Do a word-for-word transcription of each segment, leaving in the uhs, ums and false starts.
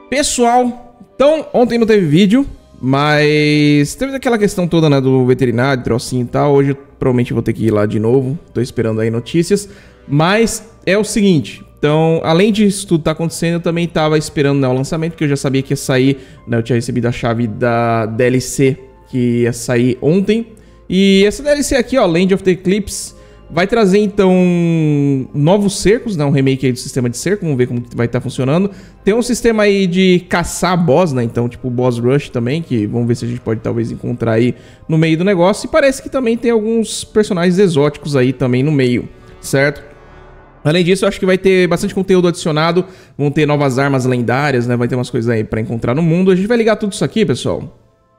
Pessoal, então ontem não teve vídeo, mas teve aquela questão toda, né, do veterinário, trocinho e tal. Hoje eu provavelmente vou ter que ir lá de novo, tô esperando aí notícias. Mas é o seguinte, então além disso tudo tá acontecendo, eu também tava esperando, né, o lançamento, porque eu já sabia que ia sair, né, eu tinha recebido a chave da D L C que ia sair ontem. E essa D L C aqui, ó, Land of the Eclipse, vai trazer, então, novos cercos, né? Um remake aí do sistema de cerco. Vamos ver como vai estar funcionando. Tem um sistema aí de caçar boss, né? Então, tipo, boss rush também, que vamos ver se a gente pode, talvez, encontrar aí no meio do negócio. E parece que também tem alguns personagens exóticos aí também no meio, certo? Além disso, eu acho que vai ter bastante conteúdo adicionado. Vão ter novas armas lendárias, né? Vai ter umas coisas aí pra encontrar no mundo. A gente vai ligar tudo isso aqui, pessoal.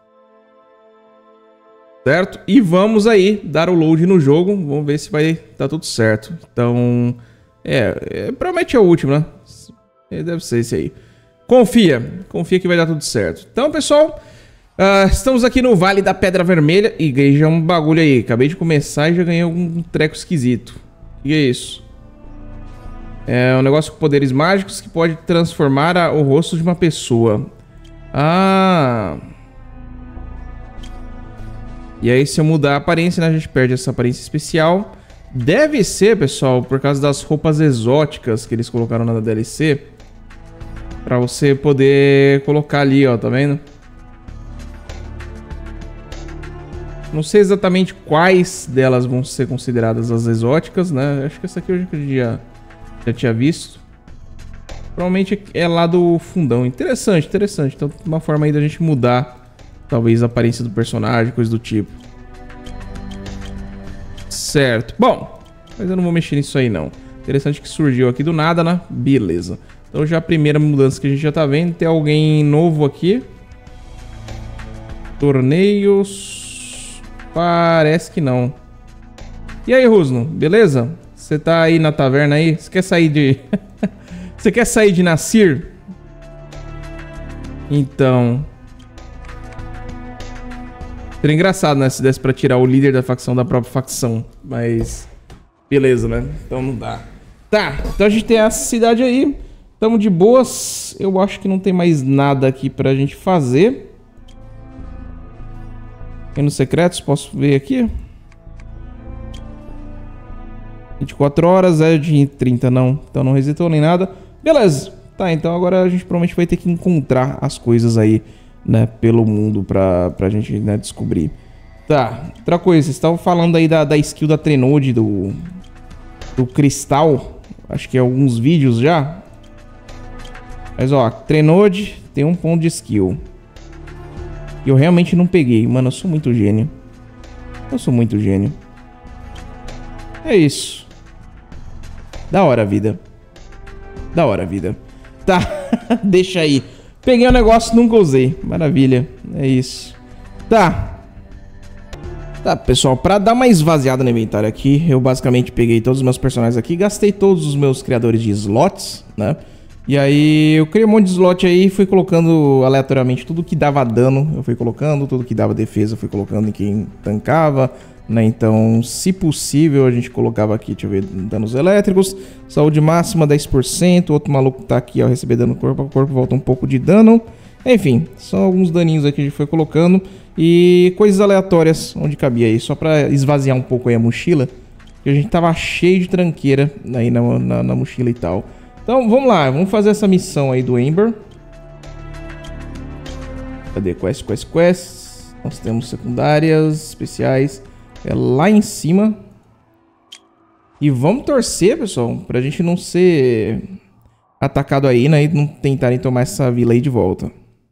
Certo? E vamos aí dar o load no jogo. Vamos ver se vai dar tudo certo. Então, é, é provavelmente é o último, né? Deve ser esse aí. Confia. Confia que vai dar tudo certo. Então, pessoal, uh, estamos aqui no Vale da Pedra Vermelha. E já é um bagulho aí. Acabei de começar e já ganhei algum treco esquisito. O que é isso? É um negócio com poderes mágicos que pode transformar a, o rosto de uma pessoa. Ah... E aí, se eu mudar a aparência, né, a gente perde essa aparência especial. Deve ser, pessoal, por causa das roupas exóticas que eles colocaram na D L C. Pra você poder colocar ali, ó, tá vendo? Não sei exatamente quais delas vão ser consideradas as exóticas, né? Acho que essa aqui eu já, já tinha visto. Provavelmente é lá do fundão. Interessante, interessante. Então, uma forma aí da gente mudar... talvez a aparência do personagem, coisa do tipo. Certo. Bom, mas eu não vou mexer nisso aí, não. Interessante que surgiu aqui do nada, né? Beleza. Então já a primeira mudança que a gente já tá vendo. Tem alguém novo aqui. Torneios. Parece que não. E aí, Rusno? Beleza? Você tá aí na taverna aí? Você quer sair de... Você quer sair de Nasir? Então... Seria engraçado, né? Se desse pra tirar o líder da facção da própria facção. Mas... beleza, né? Então não dá. Tá, então a gente tem essa cidade aí. Tamo de boas. Eu acho que não tem mais nada aqui pra gente fazer. Reinos secretos, posso ver aqui? vinte e quatro horas, é de trinta, não. Então não resetou nem nada. Beleza. Tá, então agora a gente provavelmente vai ter que encontrar as coisas aí, né, pelo mundo pra, pra gente, né, descobrir. Tá, outra coisa, vocês estavam falando aí da, da skill da Trenode, do, do cristal. Acho que é alguns vídeos já. Mas ó, Trenode tem um ponto de skill. E eu realmente não peguei. Mano, eu sou muito gênio. Eu sou muito gênio. É isso. Da hora, vida. Da hora, vida. Tá, deixa aí. Peguei o negócio e nunca usei. Maravilha. É isso. Tá. Tá, pessoal. Pra dar uma esvaziada no inventário aqui, eu basicamente peguei todos os meus personagens aqui. Gastei todos os meus criadores de slots, né? E aí eu criei um monte de slot aí e fui colocando aleatoriamente tudo que dava dano. Eu fui colocando. Tudo que dava defesa eu fui colocando em quem tancava, né? Então, se possível, a gente colocava aqui, deixa eu ver, danos elétricos. Saúde máxima dez por cento. Outro maluco tá aqui, ó, receber dano no corpo. O corpo volta um pouco de dano. Enfim, são alguns daninhos aqui que a gente foi colocando. E coisas aleatórias onde cabia aí. Só pra esvaziar um pouco aí a mochila. Que a gente tava cheio de tranqueira aí na, na, na mochila e tal. Então, vamos lá. Vamos fazer essa missão aí do Ember. Cadê? Quest, quest, quest. Nós temos secundárias, especiais. É lá em cima. E vamos torcer, pessoal, pra gente não ser atacado aí, né? E não tentarem tomar essa vila aí de volta.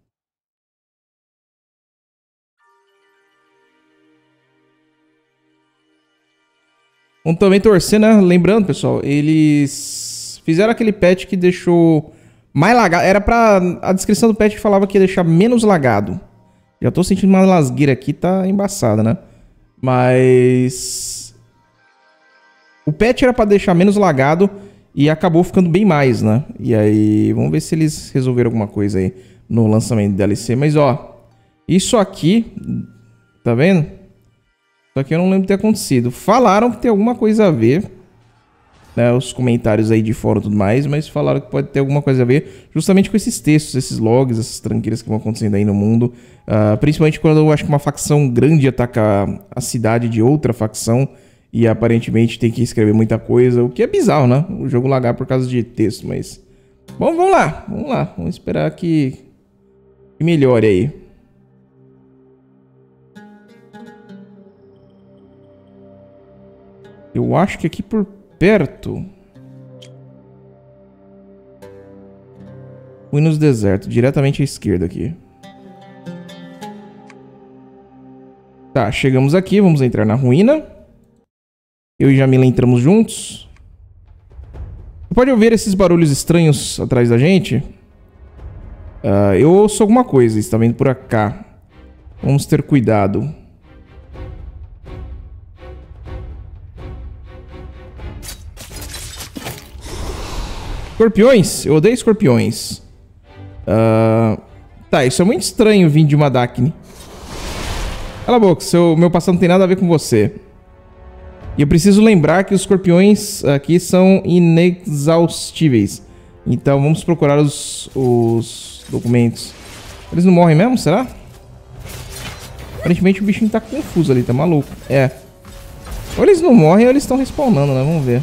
Vamos também torcer, né? Lembrando, pessoal, eles fizeram aquele patch que deixou mais lagado. Era pra... A descrição do patch falava que ia deixar menos lagado. Já tô sentindo uma lasgueira aqui, tá embaçada, né? Mas... o patch era pra deixar menos lagado e acabou ficando bem mais, né? E aí, vamos ver se eles resolveram alguma coisa aí no lançamento do D L C. Mas, ó, isso aqui, tá vendo? Isso aqui eu não lembro de ter acontecido. Falaram que tem alguma coisa a ver. né, os comentários aí de fora e tudo mais, mas falaram que pode ter alguma coisa a ver justamente com esses textos, esses logs, essas tranqueiras que vão acontecendo aí no mundo. Uh, principalmente quando eu acho que uma facção grande ataca a cidade de outra facção e aparentemente tem que escrever muita coisa, o que é bizarro, né? O jogo lagar por causa de texto, mas... Bom, vamos lá, vamos lá, vamos esperar que, que melhore aí. Eu acho que aqui por perto... Fui nos desertos, diretamente à esquerda aqui. Tá, chegamos aqui, vamos entrar na ruína. Eu e Jamila entramos juntos. Pode ouvir esses barulhos estranhos atrás da gente? Uh, eu ouço alguma coisa, está vindo por cá. Vamos ter cuidado. Escorpiões? Eu odeio escorpiões. Uh, tá, isso é muito estranho vir de uma Dacne. Cala a boca, seu, meu passado não tem nada a ver com você. E eu preciso lembrar que os escorpiões aqui são inexaustíveis. Então vamos procurar os, os documentos. Eles não morrem mesmo, será? Aparentemente o bichinho tá confuso ali, tá maluco. É. Ou eles não morrem ou eles estão respawnando, né? Vamos ver.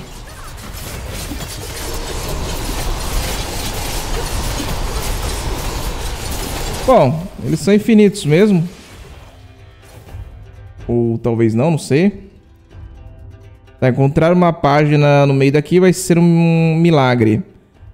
Bom, eles são infinitos mesmo. Ou talvez não, não sei. Tá, encontrar uma página no meio daqui vai ser um milagre.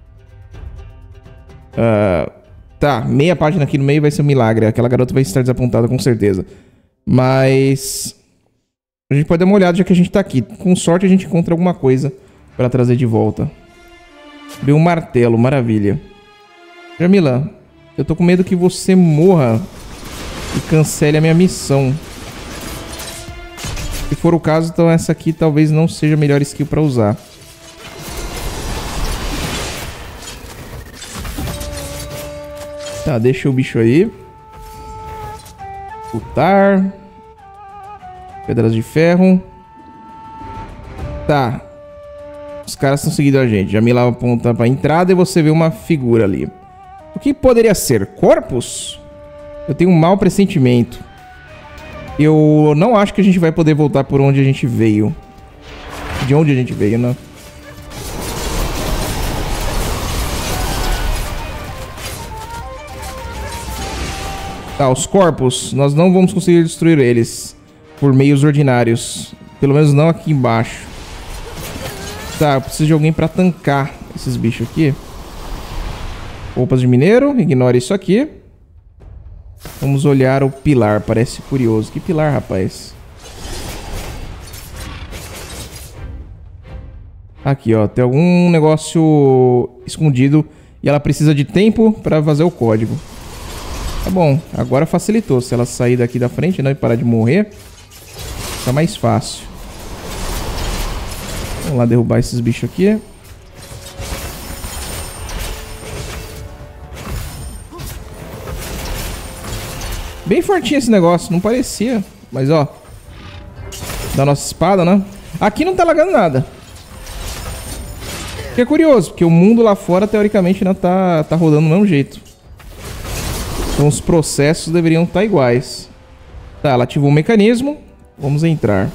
Uh, tá, meia página aqui no meio vai ser um milagre. Aquela garota vai estar desapontada com certeza. Mas... a gente pode dar uma olhada já que a gente tá aqui. Com sorte a gente encontra alguma coisa pra trazer de volta. Deu um martelo, maravilha. Jamila, eu tô com medo que você morra e cancele a minha missão. Se for o caso, então essa aqui talvez não seja a melhor skill pra usar. Tá, deixa o bicho aí. Lutar. Pedras de ferro. Tá. Os caras estão seguindo a gente. Jamila aponta pra entrada e você vê uma figura ali. O que poderia ser? Corpos? Eu tenho um mau pressentimento. Eu não acho que a gente vai poder voltar por onde a gente veio. De onde a gente veio, né? Tá, os corpos. Nós não vamos conseguir destruir eles por meios ordinários. Pelo menos não aqui embaixo. Tá, eu preciso de alguém pra tancar esses bichos aqui. Roupas de mineiro. Ignore isso aqui. Vamos olhar o pilar, parece curioso. Que pilar, rapaz? Aqui, ó, tem algum negócio escondido e ela precisa de tempo para fazer o código. Tá bom, agora facilitou. Se ela sair daqui da frente, né, e parar de morrer, tá mais fácil. Vamos lá derrubar esses bichos aqui. Bem fortinho esse negócio, não parecia. Mas ó, da nossa espada, né? Aqui não tá lagando nada. Que é curioso, porque o mundo lá fora, teoricamente, não tá, tá rodando do mesmo jeito. Então os processos deveriam estar iguais. Tá, ela ativou o mecanismo. Vamos entrar.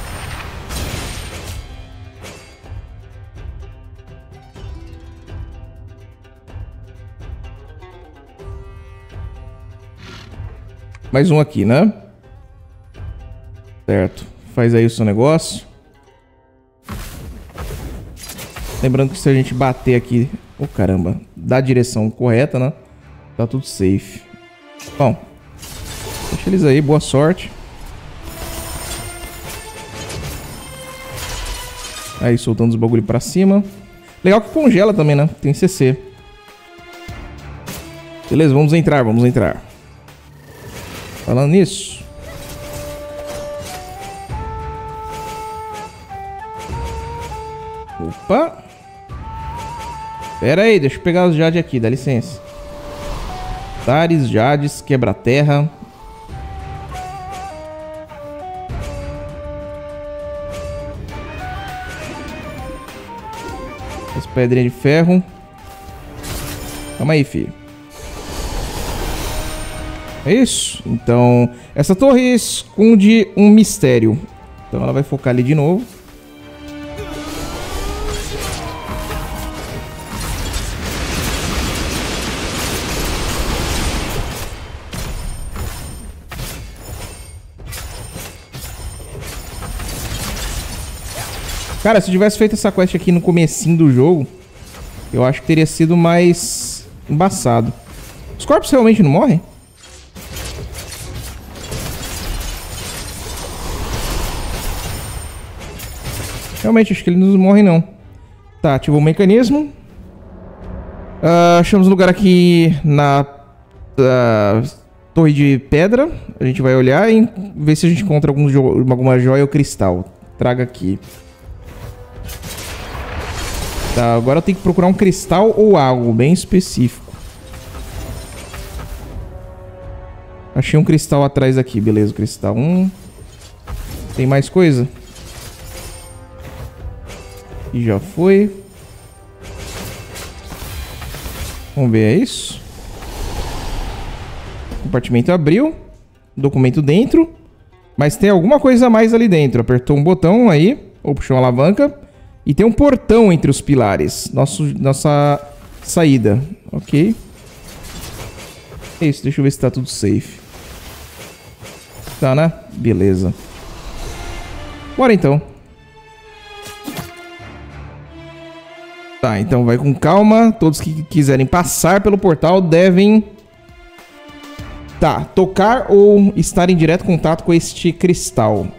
Mais um aqui, né? Certo. Faz aí o seu negócio. Lembrando que se a gente bater aqui... Oh, caramba. Da direção correta, né? Tá tudo safe. Bom. Deixa eles aí. Boa sorte. Aí, soltando os bagulho pra cima. Legal que congela também, né? Tem C C. Beleza, vamos entrar, vamos entrar. Falando nisso. Opa. Pera aí, deixa eu pegar os jades aqui, dá licença. Tares, jades, quebra-terra. As pedrinhas de ferro. Calma aí, filho. É isso. Então, essa torre esconde um mistério. Então ela vai focar ali de novo. Cara, se eu tivesse feito essa quest aqui no comecinho do jogo, eu acho que teria sido mais embaçado. Os corpos realmente não morrem? Realmente, acho que eles não morrem, não. Tá, ativou o mecanismo. Uh, achamos um lugar aqui na uh, torre de pedra. A gente vai olhar e ver se a gente encontra algum jo alguma joia ou cristal. Traga aqui. Tá, agora eu tenho que procurar um cristal ou algo bem específico. Achei um cristal atrás aqui, beleza, cristal um. Tem mais coisa? E já foi. Vamos ver, é isso. O compartimento abriu. Documento dentro. Mas tem alguma coisa a mais ali dentro. Apertou um botão aí, ou puxou uma alavanca. E tem um portão entre os pilares. Nosso, nossa saída. Ok. É isso, deixa eu ver se tá tudo safe. Tá, né? Beleza. Bora então. Tá, então vai com calma. Todos que quiserem passar pelo portal devem... Tá, tocar ou estar em direto contato com este cristal.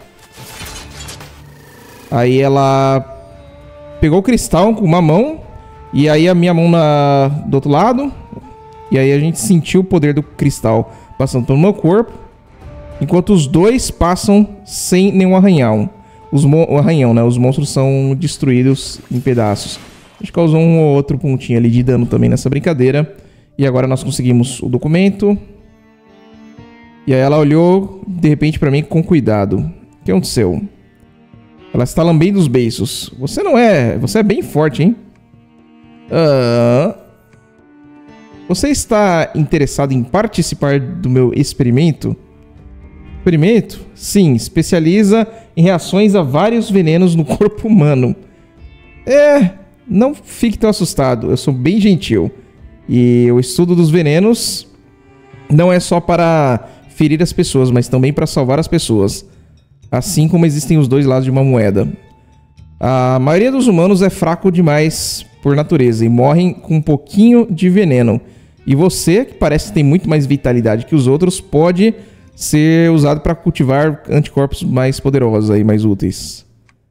Aí ela... Pegou o cristal com uma mão. E aí a minha mão na... do outro lado. E aí a gente sentiu o poder do cristal passando pelo meu corpo. Enquanto os dois passam sem nenhum arranhão. Os mo... O arranhão, né? Os monstros são destruídos em pedaços. A gente causou um ou outro pontinho ali de dano também nessa brincadeira. E agora nós conseguimos o documento. E aí ela olhou de repente pra mim com cuidado. O que aconteceu? Ela está lambendo os beiços. Você não é... Você é bem forte, hein? Uh... Você está interessado em participar do meu experimento? Experimento? Sim, especializa em reações a vários venenos no corpo humano. É... Não fique tão assustado. Eu sou bem gentil. E o estudo dos venenos não é só para ferir as pessoas, mas também para salvar as pessoas. Assim como existem os dois lados de uma moeda. A maioria dos humanos é fraco demais por natureza e morrem com um pouquinho de veneno. E você, que parece que tem muito mais vitalidade que os outros, pode ser usado para cultivar anticorpos mais poderosos e mais úteis.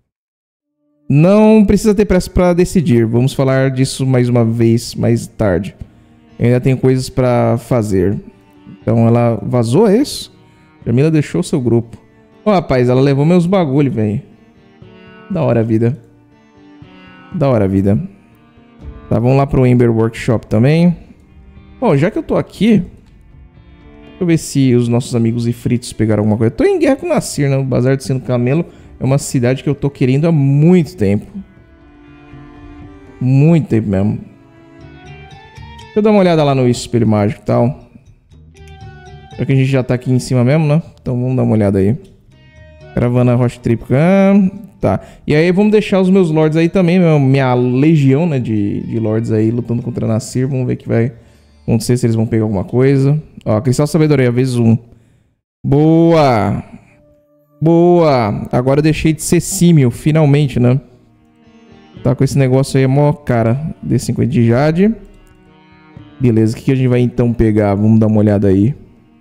Não precisa ter pressa para decidir. Vamos falar disso mais uma vez mais tarde. Eu ainda tenho coisas para fazer. Então ela vazou, é isso? Jamila deixou seu grupo. Ô, oh, rapaz, ela levou meus bagulho, velho. Da hora a vida. Da hora a vida. Tá, vamos lá pro Ember Workshop também. Bom, já que eu tô aqui... Deixa eu ver se os nossos amigos ifritos pegaram alguma coisa. Eu tô em guerra com o Nasir, né? O Bazar do Sino Camelo é uma cidade que eu tô querendo há muito tempo. Muito tempo mesmo. Deixa eu dar uma olhada lá no espelho mágico e tal. Já que a gente já tá aqui em cima mesmo, né? Então vamos dar uma olhada aí. Caravana Rocha Tríplica. Tá. E aí vamos deixar os meus lords aí também. Minha legião, né? De, de lords aí lutando contra Nasir. Vamos ver o que vai acontecer, se eles vão pegar alguma coisa. Ó, Cristal Sabedoria, vezes um. Boa! Boa! Agora eu deixei de ser símil, finalmente, né? Tá com esse negócio aí, é mó cara. D cinquenta de Jade. Beleza, o que, que a gente vai então pegar? Vamos dar uma olhada aí.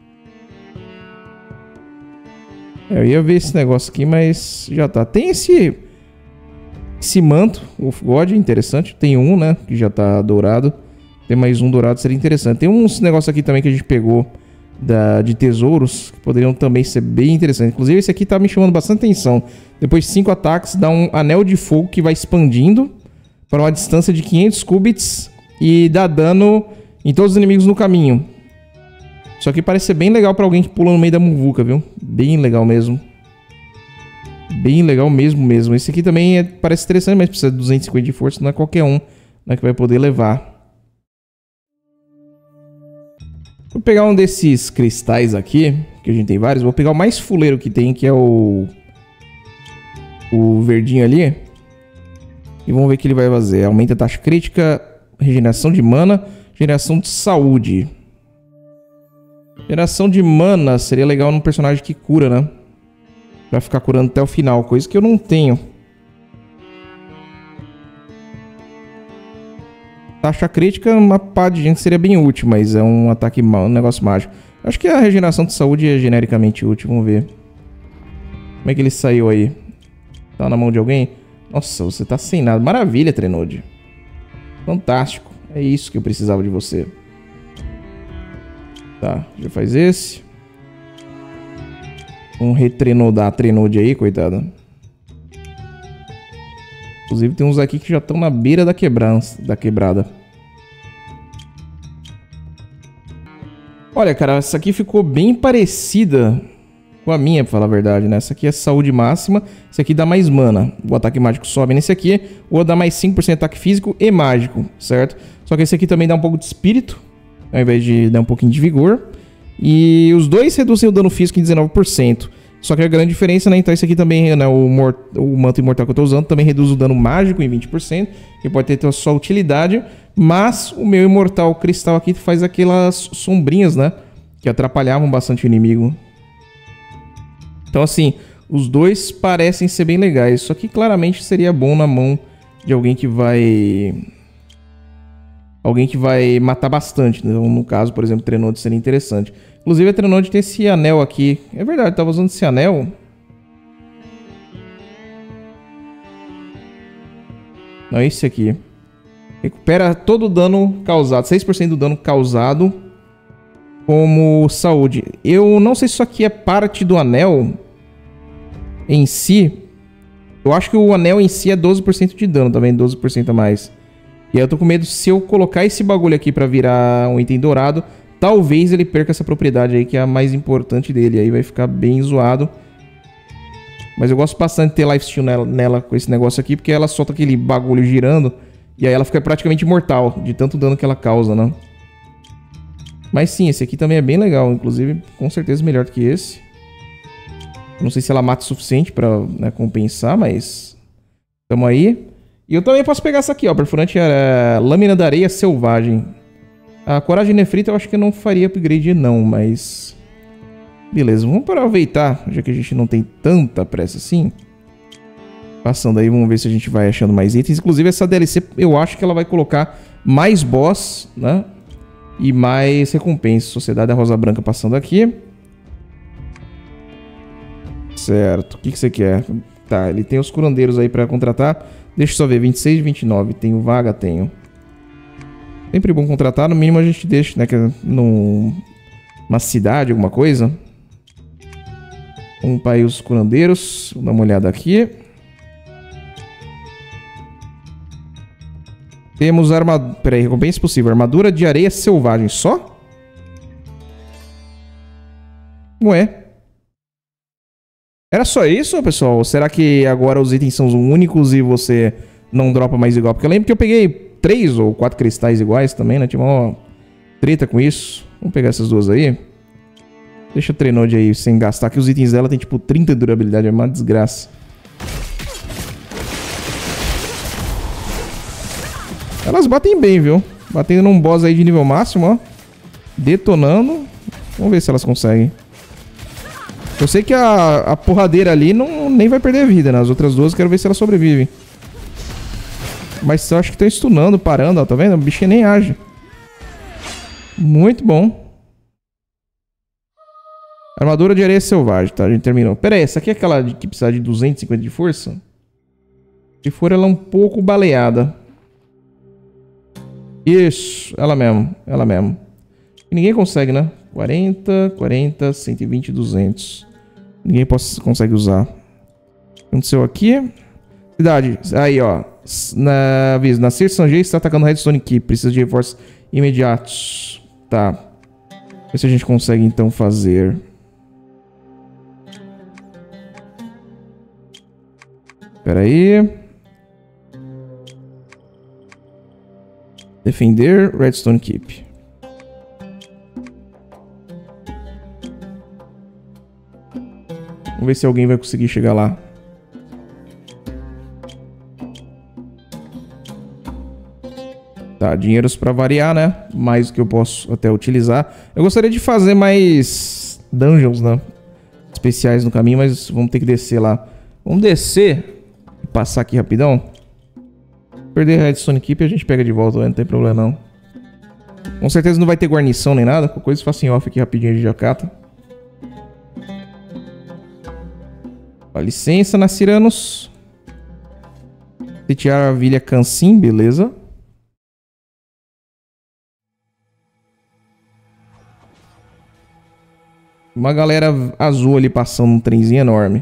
Eu ia ver esse negócio aqui, mas já tá. Tem esse... Esse manto, o God, interessante. Tem um, né? Que já tá dourado. Tem mais um dourado, seria interessante. Tem uns negócios aqui também que a gente pegou da, de tesouros, que poderiam também ser bem interessantes. Inclusive esse aqui tá me chamando bastante atenção. Depois de cinco ataques, dá um anel de fogo que vai expandindo para uma distância de quinhentos cubits e dá dano em todos os inimigos no caminho. Isso aqui parece ser bem legal pra alguém que pula no meio da muvuca, viu? Bem legal mesmo. Bem legal mesmo mesmo. Esse aqui também é, parece interessante, mas precisa de duzentos e cinquenta de força, não é qualquer um né, que vai poder levar. Vou pegar um desses cristais aqui, que a gente tem vários. Vou pegar o mais fuleiro que tem, que é o... O verdinho ali. E vamos ver o que ele vai fazer. Aumenta a taxa crítica, regeneração de mana, geração de saúde. Geração de mana seria legal num personagem que cura, né? Pra ficar curando até o final, coisa que eu não tenho. Taxa crítica, uma pá de gente seria bem útil, mas é um ataque, um negócio mágico. Acho que a regeneração de saúde é genericamente útil, vamos ver. Como é que ele saiu aí? Tá na mão de alguém? Nossa, você tá sem nada. Maravilha, Trenode. Fantástico. É isso que eu precisava de você. Tá, já faz esse. Vamos retrenodar a Trenode aí, coitada. Inclusive tem uns aqui que já estão na beira da quebrança, da quebrada. Olha, cara, essa aqui ficou bem parecida com a minha, pra falar a verdade, né? Essa aqui é saúde máxima, esse aqui dá mais mana. O ataque mágico sobe nesse aqui, ou dá mais cinco por cento de ataque físico e mágico, certo? Só que esse aqui também dá um pouco de espírito, ao invés de dar um pouquinho de vigor. E os dois reduzem o dano físico em dezenove por cento. Só que a grande diferença, né? Então esse aqui também, né? O, mort... o manto imortal que eu tô usando também reduz o dano mágico em vinte por cento, que pode ter a sua utilidade. Mas o meu imortal cristal aqui faz aquelas sombrinhas, né? Que atrapalhavam bastante o inimigo. Então assim, os dois parecem ser bem legais. Só que claramente seria bom na mão de alguém que vai... Alguém que vai matar bastante. Então, no caso, por exemplo, o Trenode seria interessante. Inclusive, a Trenode tem esse anel aqui. É verdade, eu tava usando esse anel. Não, esse aqui. Recupera todo o dano causado. seis por cento do dano causado como saúde. Eu não sei se isso aqui é parte do anel em si. Eu acho que o anel em si é doze por cento de dano também. doze por cento a mais. E aí eu tô com medo, se eu colocar esse bagulho aqui pra virar um item dourado, talvez ele perca essa propriedade aí, que é a mais importante dele. Aí vai ficar bem zoado. Mas eu gosto bastante de ter lifesteal nela, nela com esse negócio aqui, porque ela solta aquele bagulho girando. E aí ela fica praticamente imortal, de tanto dano que ela causa, né? Mas sim, esse aqui também é bem legal. Inclusive, com certeza melhor do que esse. Não sei se ela mata o suficiente pra, né, compensar, mas... Tamo aí. E eu também posso pegar essa aqui, ó. Perfurante é, Lâmina da Areia Selvagem. A Coragem Nefrita eu acho que eu não faria upgrade não, mas... Beleza, vamos aproveitar, já que a gente não tem tanta pressa assim. Passando aí, vamos ver se a gente vai achando mais itens. Inclusive essa D L C, eu acho que ela vai colocar mais boss, né? E mais recompensa. Sociedade da Rosa Branca passando aqui. Certo, o que, que você quer? Tá, ele tem os curandeiros aí pra contratar. Deixa eu só ver, vinte e seis e vinte e nove. Tenho vaga? Tenho. Sempre bom contratar, no mínimo a gente deixa, né? Que é num, numa cidade, alguma coisa. Vamos para aí os curandeiros. Vou dar uma olhada aqui. Temos armadura... Peraí, recompensa possível. Armadura de areia selvagem. Só? Ué. Era só isso, pessoal? Ou será que agora os itens são os únicos e você não dropa mais igual? Porque eu lembro que eu peguei três ou quatro cristais iguais também, né? Tinha uma treta com isso. Vamos pegar essas duas aí. Deixa o Trenode aí sem gastar, que os itens dela tem tipo trinta de durabilidade. É uma desgraça. Elas batem bem, viu? Batendo num boss aí de nível máximo, ó. Detonando. Vamos ver se elas conseguem. Eu sei que a, a porradeira ali não, nem vai perder a vida, né? As outras duas, quero ver se elas sobrevivem. Mas eu acho que estão stunando, parando, ó. Tá vendo? O bichinho nem age. Muito bom. Armadura de areia selvagem, tá? A gente terminou. Pera aí, essa aqui é aquela de que precisa de duzentos e cinquenta de força? Se for, ela é um pouco baleada. Isso, ela mesmo, ela mesmo. E ninguém consegue, né? quarenta, quarenta, cento e vinte, duzentos. Ninguém possa, consegue usar. O que aconteceu aqui? Cidade. Aí, ó. Na, na Sir Sanjay está atacando Redstone Keep. Precisa de reforços imediatos. Tá. Ver se a gente consegue, então, fazer... Pera aí. Defender Redstone Keep. Vamos ver se alguém vai conseguir chegar lá. Tá, dinheiros pra variar, né? Mais do que eu posso até utilizar. Eu gostaria de fazer mais dungeons, né? Especiais no caminho, mas vamos ter que descer lá. Vamos descer e passar aqui rapidão. Perder a Redstone Keep a gente pega de volta, não tem problema não. Com certeza não vai ter guarnição nem nada. Qualquer coisa faço em off aqui rapidinho de jacata. Dá licença, Nasciranos. Sitiar a Vilha Cansim, beleza. Uma galera azul ali passando um trenzinho enorme.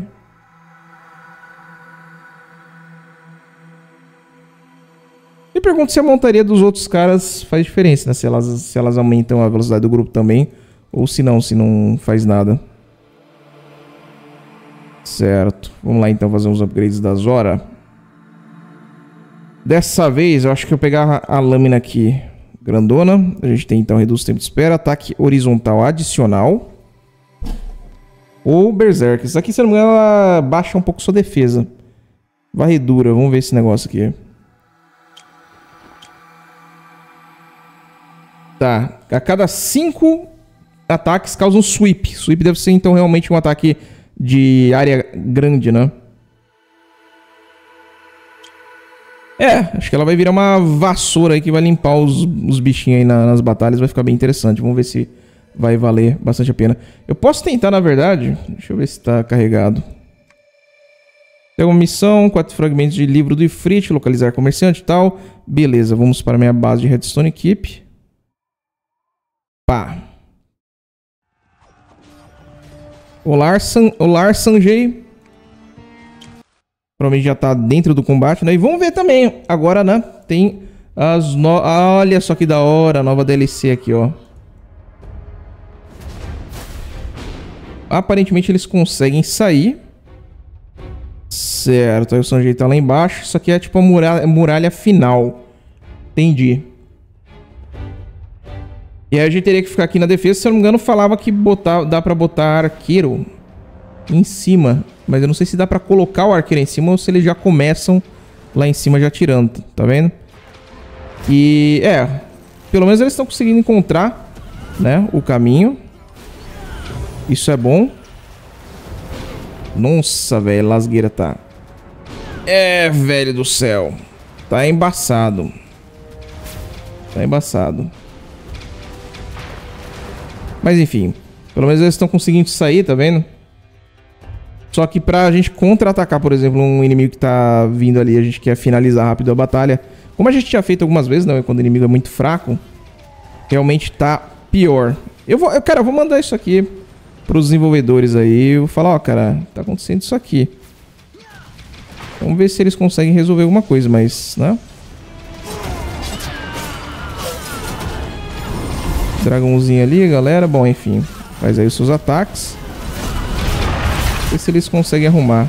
Me pergunto se a montaria dos outros caras faz diferença, né? Se elas, se elas aumentam a velocidade do grupo também. Ou se não, se não faz nada. Certo. Vamos lá então fazer uns upgrades da Zora. Dessa vez eu acho que eu pegar a lâmina aqui grandona. A gente tem então reduz o tempo de espera. Ataque horizontal adicional. Ou Berserk. Isso aqui, se não me engano, ela baixa um pouco sua defesa. Varredura. Vamos ver esse negócio aqui. Tá. A cada cinco ataques causa um sweep. Sweep deve ser, então, realmente um ataque de área grande, né? É, acho que ela vai virar uma vassoura aí que vai limpar os, os bichinhos aí na, nas batalhas. Vai ficar bem interessante. Vamos ver se vai valer bastante a pena. Eu posso tentar, na verdade. Deixa eu ver se tá carregado. Tem uma missão, quatro fragmentos de livro do Ifrit, localizar comerciante e tal. Beleza, vamos para a minha base de Redstone Keep. Pá. Olá, San... Olá, Sanjay. Provavelmente já tá dentro do combate, né? E vamos ver também. Agora, né? Tem as no... Olha só que da hora. A nova D L C aqui, ó. Aparentemente eles conseguem sair. Certo, aí o Sanjay tá lá embaixo. Isso aqui é tipo a muralha, muralha final. Entendi. E aí a gente teria que ficar aqui na defesa. Se eu não me engano, falava que botar, dá pra botar arqueiro em cima. Mas eu não sei se dá pra colocar o arqueiro em cima ou se eles já começam lá em cima já tirando. Tá vendo? E é, pelo menos eles estão conseguindo encontrar, né, o caminho. Isso é bom. Nossa, velho, lasgueira tá... É, velho do céu. Tá embaçado. Tá embaçado. Mas enfim, pelo menos eles estão conseguindo sair, tá vendo? Só que pra gente contra-atacar, por exemplo, um inimigo que tá vindo ali, a gente quer finalizar rápido a batalha. Como a gente tinha feito algumas vezes, né? Quando o inimigo é muito fraco, realmente tá pior. Eu vou, eu, cara, eu vou mandar isso aqui pros desenvolvedores aí. Eu vou falar, ó, cara, tá acontecendo isso aqui. Vamos ver se eles conseguem resolver alguma coisa, mas, né? Dragãozinho ali, galera. Bom, enfim. Faz aí os seus ataques. Ver se eles conseguem arrumar.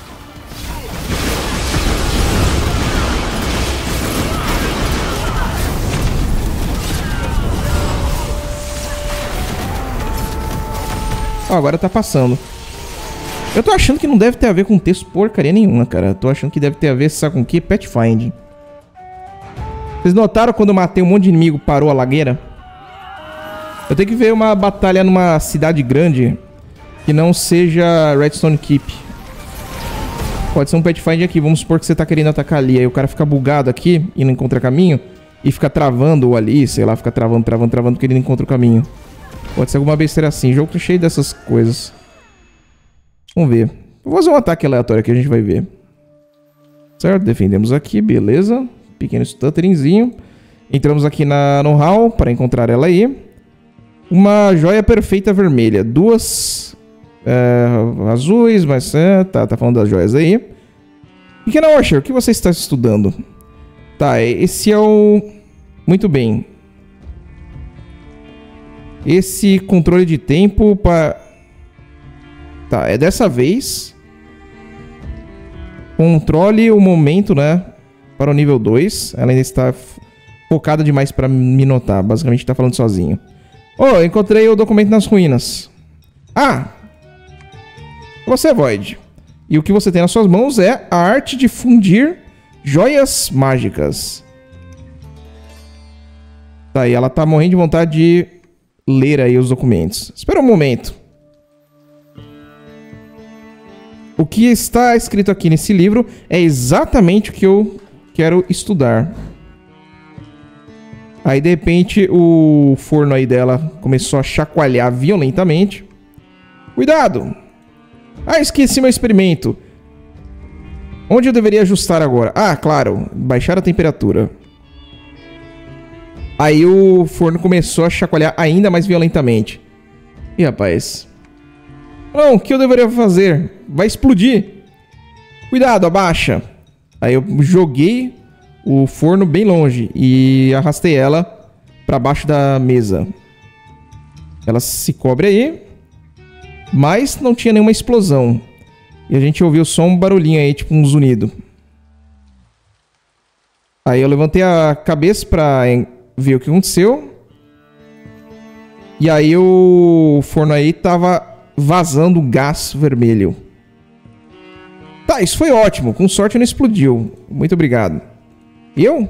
Ó, agora tá passando. Eu tô achando que não deve ter a ver com texto porcaria nenhuma, cara. Eu tô achando que deve ter a ver, sabe com o quê? Pathfinding. Vocês notaram quando eu matei um monte de inimigo, parou a lagueira? Eu tenho que ver uma batalha numa cidade grande que não seja Redstone Keep. Pode ser um Pathfinder aqui. Vamos supor que você tá querendo atacar ali. Aí o cara fica bugado aqui e não encontra caminho. E fica travando ali, sei lá, fica travando, travando, travando porque ele não encontra o caminho. Pode ser alguma besteira assim. O jogo tá cheio dessas coisas. Vamos ver. Vou fazer um ataque aleatório aqui, a gente vai ver. Certo? Defendemos aqui, beleza. Pequeno stutteringzinho. Entramos aqui na, no hall para encontrar ela aí. Uma joia perfeita vermelha. Duas é, azuis, mas é, tá, tá falando das joias aí. Pequena Washer, o que você está estudando? Tá, esse é o... Muito bem. Esse controle de tempo para... Tá, é dessa vez. Controle o momento, né? Para o nível dois. Ela ainda está focada demais pra me notar. Basicamente tá falando sozinho. Oh, encontrei o documento nas ruínas. Ah! Você, Void. E o que você tem nas suas mãos é a arte de fundir joias mágicas. Tá, e ela tá morrendo de vontade de ler aí os documentos. Espera um momento. O que está escrito aqui nesse livro é exatamente o que eu quero estudar. Aí, de repente, o forno aí dela começou a chacoalhar violentamente. Cuidado! Ah, esqueci meu experimento. Onde eu deveria ajustar agora? Ah, claro. Baixar a temperatura. Aí o forno começou a chacoalhar ainda mais violentamente. Ih, rapaz. Não, o que eu deveria fazer? Vai explodir. Cuidado, abaixa. Aí eu joguei o forno bem longe e arrastei ela pra baixo da mesa. Ela se cobre aí, mas não tinha nenhuma explosão. E a gente ouviu só um barulhinho aí, tipo um zunido. Aí eu levantei a cabeça pra ver o que aconteceu. E aí o forno aí tava vazando gás vermelho. Tá, isso foi ótimo. Com sorte não explodiu. Muito obrigado. Eu?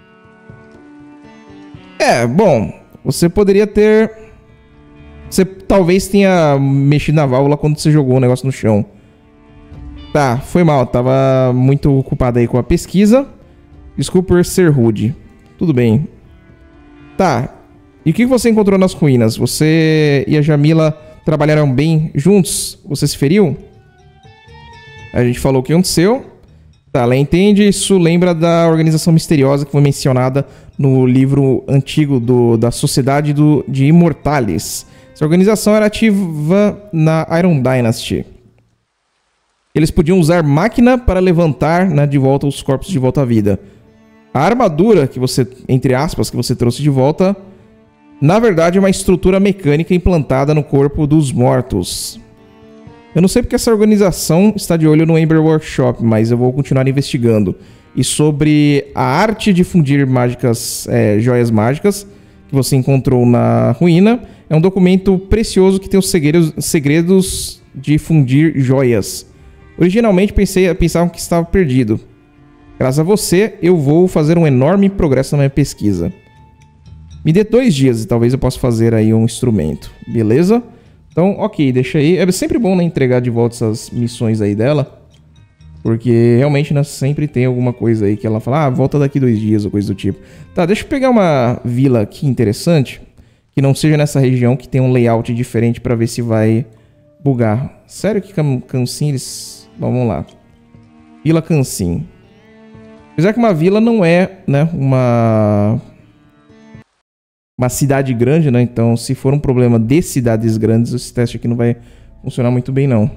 É, bom. Você poderia ter... Você talvez tenha mexido na válvula quando você jogou o negócio no chão. Tá, foi mal. Tava muito ocupado aí com a pesquisa. Desculpa por ser rude. Tudo bem. Tá. E o que você encontrou nas ruínas? Você e a Jamila trabalharam bem juntos? Você se feriu? A gente falou o que aconteceu. Tá, ela entende. Isso lembra da organização misteriosa que foi mencionada no livro antigo do, da Sociedade do, de Imortales. Essa organização era ativa na Iron Dynasty. Eles podiam usar máquina para levantar, né, de volta os corpos de volta à vida. A armadura que você, entre aspas, que você trouxe de volta, na verdade é uma estrutura mecânica implantada no corpo dos mortos. Eu não sei porque essa organização está de olho no Ember Workshop, mas eu vou continuar investigando. E sobre a arte de fundir mágicas, é, joias mágicas, que você encontrou na ruína, é um documento precioso que tem os segredos, segredos de fundir joias. Originalmente pensei, pensavam que estava perdido. Graças a você, eu vou fazer um enorme progresso na minha pesquisa. Me dê dois dias e talvez eu possa fazer aí um instrumento. Beleza? Então, ok, deixa aí. É sempre bom, né, entregar de volta essas missões aí dela. Porque realmente, né, sempre tem alguma coisa aí que ela fala, ah, volta daqui dois dias ou coisa do tipo. Tá, deixa eu pegar uma vila aqui interessante. Que não seja nessa região, que tem um layout diferente pra ver se vai bugar. Sério que Cansim eles... Bom, vamos lá. Vila Cansim. Apesar que uma vila não é, né, uma... uma cidade grande, né? Então, se for um problema de cidades grandes, esse teste aqui não vai funcionar muito bem, não.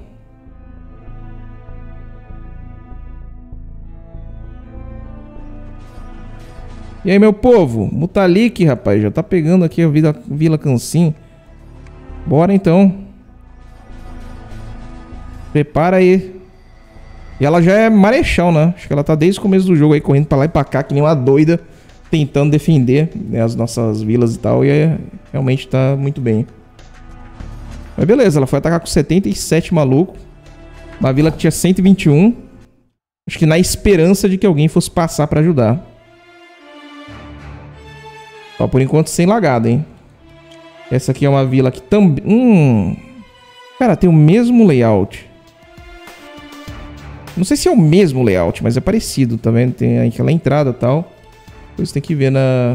E aí, meu povo? Mutalik, rapaz. Já tá pegando aqui a Vila, Vila Cansim. Bora, então. Prepara aí. E ela já é marechal, né? Acho que ela tá desde o começo do jogo aí, correndo pra lá e pra cá, que nem uma doida. Tentando defender, né, as nossas vilas e tal. E é, realmente tá muito bem. Mas beleza, ela foi atacar com setenta e sete maluco. Uma vila que tinha cento e vinte e um. Acho que na esperança de que alguém fosse passar pra ajudar. Só por enquanto sem lagada, hein? Essa aqui é uma vila que também... Hum... Cara, tem o mesmo layout. Não sei se é o mesmo layout, mas é parecido, tá vendo? Tem aquela entrada e tal. Depois tem que ver na...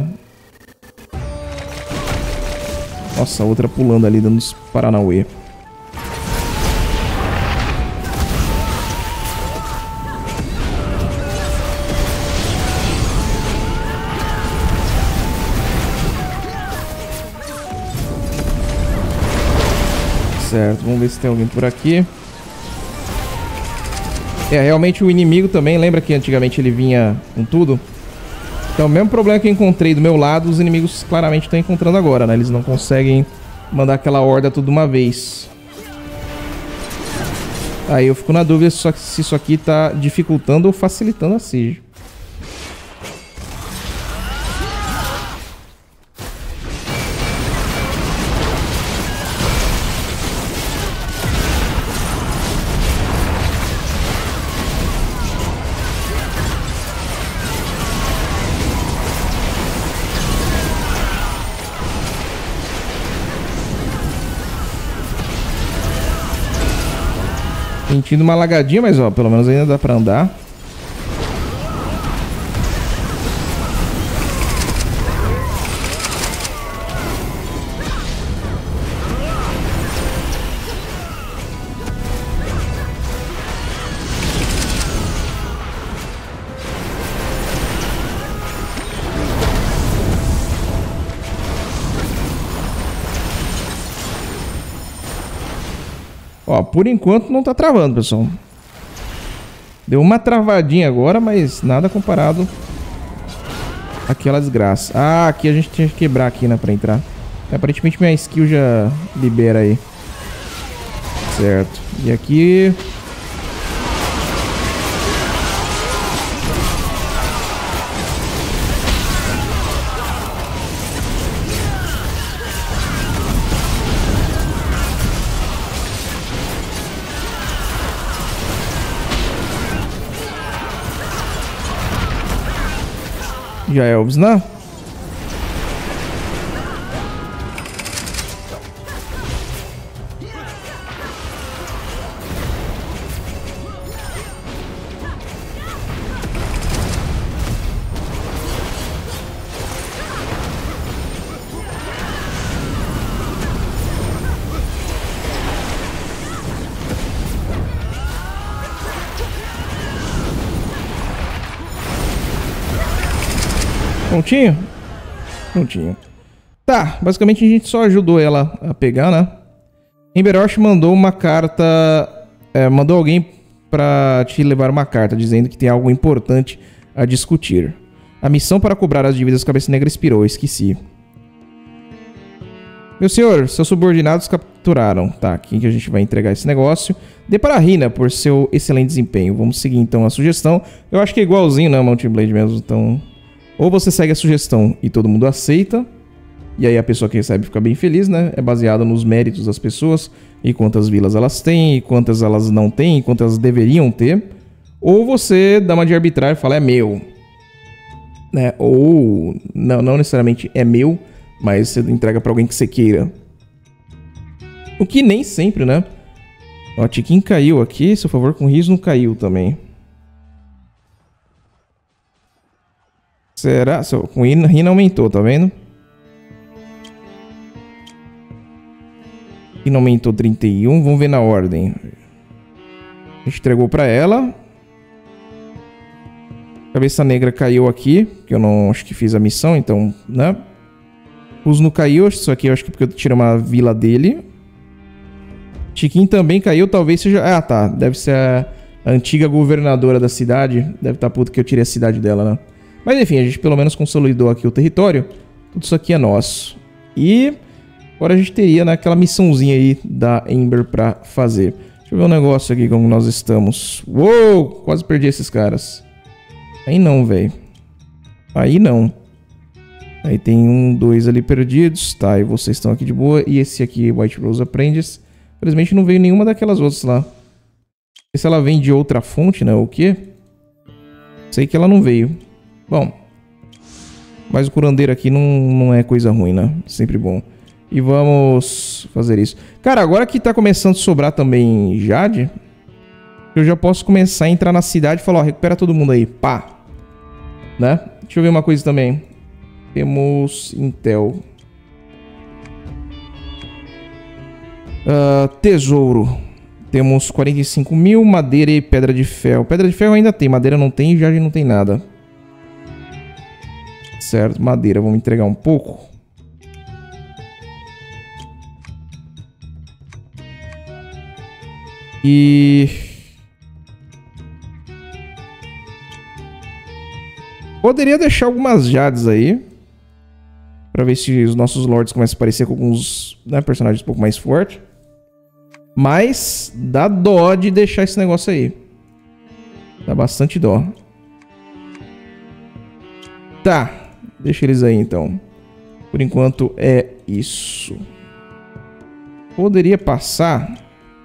Nossa, a outra pulando ali, dando os paranauê. Certo, vamos ver se tem alguém por aqui. É, realmente o inimigo também, lembra que antigamente ele vinha com tudo? Então, o mesmo problema que eu encontrei do meu lado, os inimigos claramente estão encontrando agora, né? Eles não conseguem mandar aquela horda tudo de uma vez. Aí eu fico na dúvida se isso aqui tá dificultando ou facilitando a siege. Sentindo uma lagadinha, mas ó, pelo menos ainda dá pra andar. Ó, por enquanto não tá travando, pessoal. Deu uma travadinha agora, mas nada comparado àquela desgraça. Ah, aqui a gente tinha que quebrar aqui, né, pra entrar. Aparentemente minha skill já libera aí. Certo. E aqui... Já é Elvis, né? Prontinho? Prontinho. Tá, basicamente a gente só ajudou ela a pegar, né? Emberosh mandou uma carta... É, mandou alguém pra te levar uma carta, dizendo que tem algo importante a discutir. A missão para cobrar as dívidas Cabeça Negra expirou, esqueci. Meu senhor, seus subordinados capturaram. Tá, aqui que a gente vai entregar esse negócio. Dê para a Rina por seu excelente desempenho. Vamos seguir então a sugestão. Eu acho que é igualzinho, né, Mount Blade mesmo, então... Ou você segue a sugestão e todo mundo aceita, e aí a pessoa que recebe fica bem feliz, né? É baseado nos méritos das pessoas, e quantas vilas elas têm, e quantas elas não têm, e quantas deveriam ter. Ou você dá uma de arbitrário e fala, é meu. Né? Ou, não, não necessariamente é meu, mas você entrega pra alguém que você queira. O que nem sempre, né? Ó, Tiquinho caiu aqui, seu favor com riso não caiu também. Será? Com Rina aumentou, tá vendo? Rina aumentou trinta e um. Vamos ver na ordem. A gente entregou pra ela. Cabeça Negra caiu aqui. Que eu não acho que fiz a missão, então, né? Usno caiu. Isso aqui eu acho que porque eu tirei uma vila dele. Tiquinho também caiu. Talvez seja... Ah, tá. Deve ser a antiga governadora da cidade. Deve estar puto que eu tirei a cidade dela, né? Mas enfim, a gente pelo menos consolidou aqui o território. Tudo isso aqui é nosso. E agora a gente teria, né, aquela missãozinha aí da Ember pra fazer. Deixa eu ver um negócio aqui como nós estamos. Uou! Quase perdi esses caras. Aí não, velho. Aí não. Aí tem um, dois ali perdidos. Tá, e vocês estão aqui de boa. E esse aqui, White Rose Apprentice. Infelizmente não veio nenhuma daquelas outras lá. Se ela vem de outra fonte, né, o quê? Sei que ela não veio. Bom, mas o curandeiro aqui não, não é coisa ruim, né? Sempre bom. E vamos fazer isso. Cara, agora que tá começando a sobrar também Jade, eu já posso começar a entrar na cidade e falar, ó, recupera todo mundo aí, pá. Né? Deixa eu ver uma coisa também. Temos Intel. Uh, tesouro. Temos quarenta e cinco mil, madeira e pedra de ferro. Pedra de ferro ainda tem, madeira não tem e Jade não tem nada. Certo, madeira, vamos entregar um pouco. E... poderia deixar algumas Jades aí. Pra ver se os nossos lords começam a aparecer com alguns, né, personagens um pouco mais fortes. Mas dá dó de deixar esse negócio aí. Dá bastante dó. Tá. Deixa eles aí, então. Por enquanto, é isso. Poderia passar...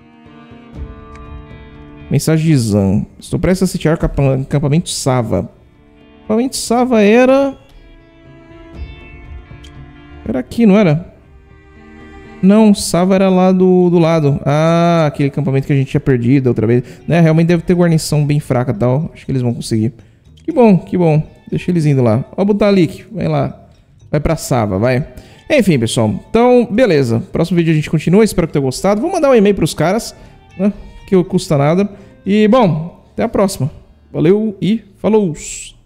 Mensagem de Zan. Estou prestes a sitiar o acampamento Sava. O acampamento Sava era... Era aqui, não era? Não, Sava era lá do, do lado. Ah, aquele acampamento que a gente tinha perdido outra vez. Né, realmente deve ter guarnição bem fraca e tal. Acho que eles vão conseguir. Que bom, que bom. Deixa eles indo lá. Ó, Butalik, vai lá. Vai pra Sava, vai. Enfim, pessoal. Então, beleza. Próximo vídeo a gente continua. Espero que tenham gostado. Vou mandar um e-mail pros caras, né? Que não custa nada. E, bom, até a próxima. Valeu e falou!